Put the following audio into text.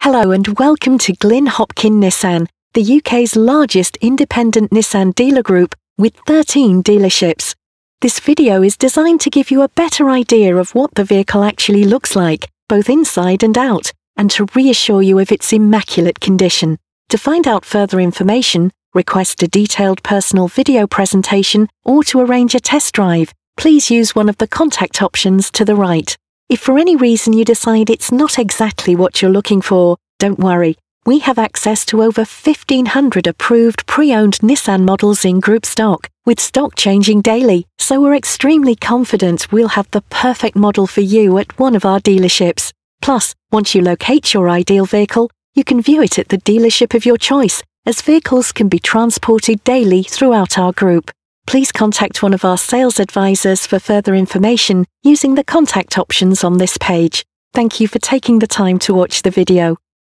Hello and welcome to Glyn Hopkin Nissan, the UK's largest independent Nissan dealer group with 13 dealerships. This video is designed to give you a better idea of what the vehicle actually looks like, both inside and out, and to reassure you of its immaculate condition. To find out further information, request a detailed personal video presentation, or to arrange a test drive, please use one of the contact options to the right. If for any reason you decide it's not exactly what you're looking for, don't worry. We have access to over 1,500 approved pre-owned Nissan models in group stock, with stock changing daily, so we're extremely confident we'll have the perfect model for you at one of our dealerships. Plus, once you locate your ideal vehicle, you can view it at the dealership of your choice, as vehicles can be transported daily throughout our group. Please contact one of our sales advisors for further information using the contact options on this page. Thank you for taking the time to watch the video.